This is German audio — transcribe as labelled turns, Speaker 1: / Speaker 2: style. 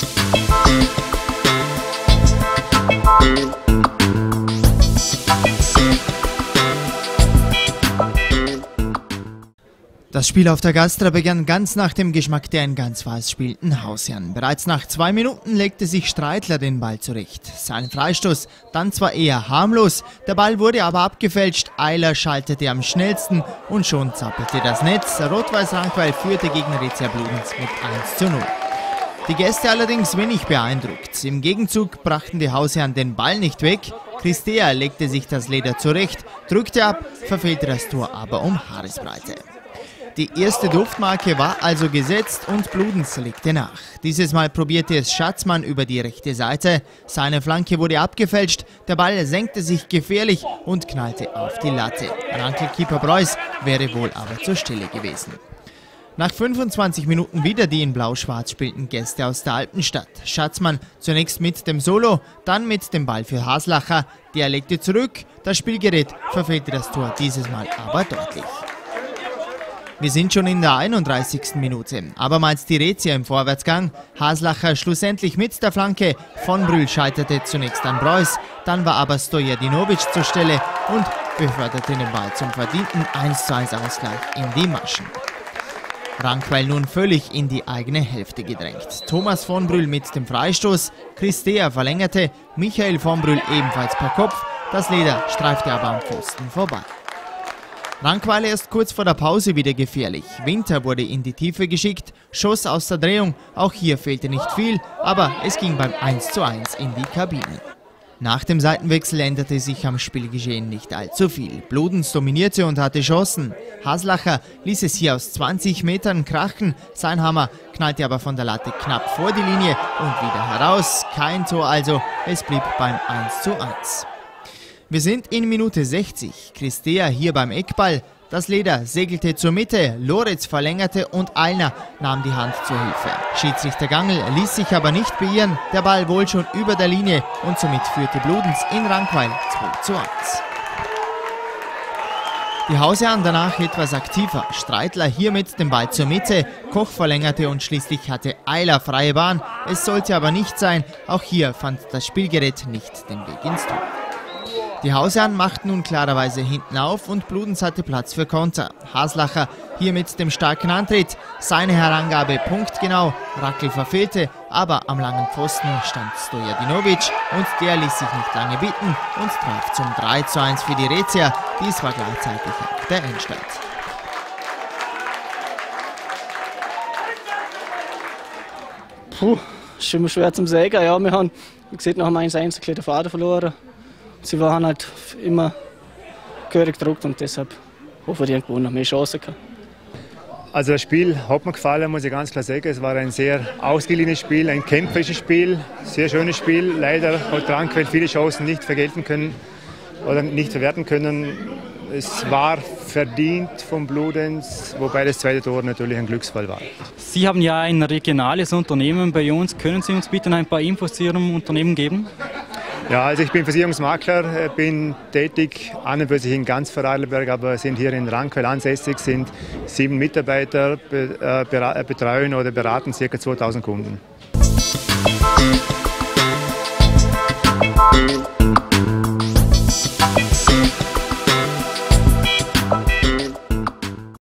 Speaker 1: Das Spiel auf der Gastra begann ganz nach dem Geschmack der in Gansweiß spielenden Hausherren. Bereits nach 2 Minuten legte sich Streitler den Ball zurecht. Sein Freistoß dann zwar eher harmlos, der Ball wurde aber abgefälscht, Eiler schaltete am schnellsten und schon zappelte das Netz. Rot-Weiß-Rankweil führte gegen Rezia Bludenz mit 1:0. Die Gäste allerdings wenig beeindruckt. Im Gegenzug brachten die Hausherren den Ball nicht weg. Christea legte sich das Leder zurecht, drückte ab, verfehlte das Tor aber um Haaresbreite. Die erste Duftmarke war also gesetzt und Bludenz legte nach. Dieses Mal probierte es Schatzmann über die rechte Seite. Seine Flanke wurde abgefälscht, der Ball senkte sich gefährlich und knallte auf die Latte. Rankel-Keeper Preuß wäre wohl aber zur Stelle gewesen. Nach 25 Minuten wieder die in Blau-Schwarz spielten Gäste aus der Alpenstadt. Schatzmann zunächst mit dem Solo, dann mit dem Ball für Haslacher. Der legte zurück, das Spielgerät verfehlte das Tor dieses Mal aber deutlich. Wir sind schon in der 31. Minute. Abermals die Rezia im Vorwärtsgang. Haslacher schlussendlich mit der Flanke. Von Brühl scheiterte zunächst an Preuß. Dann war aber Stojadinovic zur Stelle und beförderte den Ball zum verdienten 1:1 Ausgleich in die Maschen. Rankweil nun völlig in die eigene Hälfte gedrängt. Thomas von Brühl mit dem Freistoß. Christea verlängerte. Michael von Brühl ebenfalls per Kopf. Das Leder streifte aber am Pfosten vorbei. Rankweil erst kurz vor der Pause wieder gefährlich. Winter wurde in die Tiefe geschickt, schoss aus der Drehung. Auch hier fehlte nicht viel, aber es ging beim 1:1 in die Kabine. Nach dem Seitenwechsel änderte sich am Spielgeschehen nicht allzu viel. Bludenz dominierte und hatte Chancen. Haslacher ließ es hier aus 20 Metern krachen. Sein Hammer knallte aber von der Latte knapp vor die Linie und wieder heraus. Kein Tor also, es blieb beim 1:1. Wir sind in Minute 60. Christea hier beim Eckball. Das Leder segelte zur Mitte, Loretz verlängerte und Eilner nahm die Hand zur Hilfe. Schiedsrichter Gangl ließ sich aber nicht beirren. Der Ball wohl schon über der Linie und somit führte Bludenz in Rankweil 2:1. Die Hausherren danach etwas aktiver. Streitler hier mit dem Ball zur Mitte, Koch verlängerte und schließlich hatte Eiler freie Bahn. Es sollte aber nicht sein. Auch hier fand das Spielgerät nicht den Weg ins Tor. Die Hausherren machten nun klarerweise hinten auf und Bludenz hatte Platz für Konter. Haslacher hier mit dem starken Antritt. Seine Herangabe punktgenau. Rackel verfehlte, aber am langen Pfosten stand Stojadinovic und der ließ sich nicht lange bitten und traf zum 3:1 für die Rezia. Dies war gleichzeitig auch der Endstand.
Speaker 2: Ist immer schwer zum sagen. Ja, wir haben, wie gesagt, nach dem 1:1 den Faden verloren. Sie waren halt immer gehörig gedruckt und deshalb hochverdient gewonnen, mehr Chancen gehabt.
Speaker 3: Also das Spiel hat mir gefallen, muss ich ganz klar sagen. Es war ein sehr ausgeglichenes Spiel, ein kämpferisches Spiel, sehr schönes Spiel. Leider hat Rankweil viele Chancen nicht vergelten können oder nicht verwerten können. Es war verdient von Bludenz, wobei das zweite Tor natürlich ein Glücksfall war.
Speaker 4: Sie haben ja ein regionales Unternehmen bei uns. Können Sie uns bitte ein paar Infos zu Ihrem Unternehmen geben?
Speaker 3: Ja, also ich bin Versicherungsmakler, bin tätig an und für sich in ganz Vorarlberg, aber sind hier in Rankweil ansässig, sind 7 Mitarbeiter, betreuen oder beraten ca. 2000 Kunden.